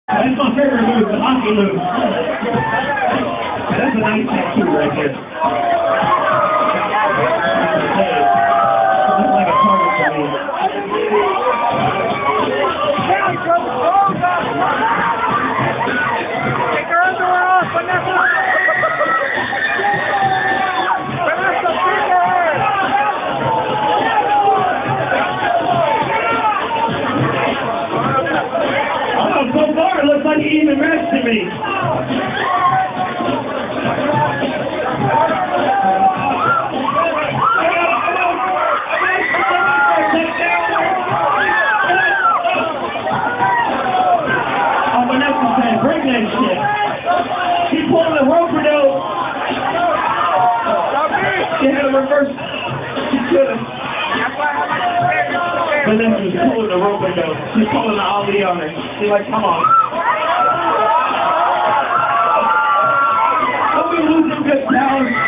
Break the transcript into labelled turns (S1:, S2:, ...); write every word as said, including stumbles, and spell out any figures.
S1: That's my favorite move, the hockey move. That's a nice tattoo right there. Looks like a target to me.
S2: Take her underwear off, Vanessa! Vanessa, pick her!
S1: Oh, so far it looks like he even rested me. Oh, Vanessa said, bring that shit. He pulled the roper though. She had a reverse. She could have. Vanessa was pulling the roper though. She's pulling the ollie on her. She's like, come on. Don't be losing good talent.